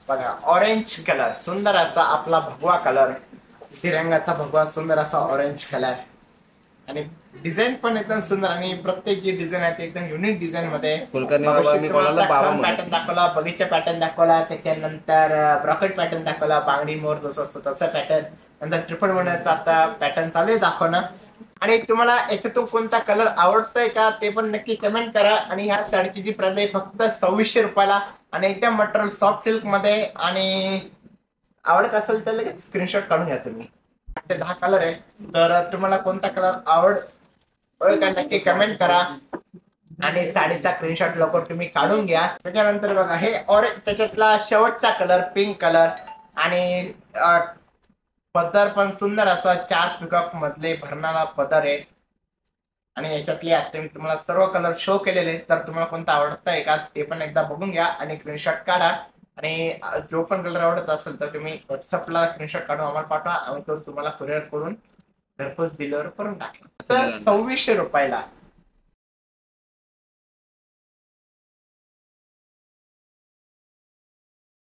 बघा orange colour, सुंदर असा आपला भगवा कलर, तिरंगाचा भगवा, सुंदर असा ऑरेंज कलर आणि डिझाईन पण एकदम सुंदर आणि प्रत्येक जी डिझाईन आहे ते एकदम युनिक डिझाईन मध्ये. पॅटर्न दाखवला, बगीचा पॅटर्न दाखवला, त्याच्यानंतर ब्रॉकेट पॅटर्न दाखवला, बांगडी मोर जसं असतं तसं पॅटर्न, नंतर ट्रिपल बनवायचा आता पॅटर्न चालू आहे दाखवणं. आणि तुम्हाला याच्यातून कोणता कलर आवडतोय का ते पण नक्की कमेंट करा. आणि ह्या साडीची जी प्राइस आहे फक्त 2600 रुपयाला आणि एकदम मटेरियल सॉफ्ट सिल्क मध्ये. आणि आवडत असेल तर लगेच स्क्रीनशॉट काढून घ्या तुम्ही. 10 कलर आहे, तर तुम्हाला कोणता कलर आवड का नक्की कमेंट करा आणि साडीचा स्क्रीनशॉट लवकर तुम्ही काढून घ्या. त्याच्यानंतर बघा हे ऑरेंज, त्याच्यातला शेवटचा कलर पिंक कलर आणि पदर पण सुंदर असा 4 पिकॉक मधले भरणारा पदर आहे. आणि याच्यातले आता मी तुम्हाला सर्व कलर शो केलेले, तर तुम्हाला कोणता आवडतंय का ते पण एकदा बघून घ्या आणि स्क्रीनशॉट काढा. आणि जो पण कलर आवडत असेल तर तुम्ही व्हॉट्सअपला स्क्रीनशॉट काढून आम्हाला पाठवा, आम्ही तो तुम्हाला कुरिअर करून घरपोच डिलिव्हर करून टाकला. तर 2600 रुपयाला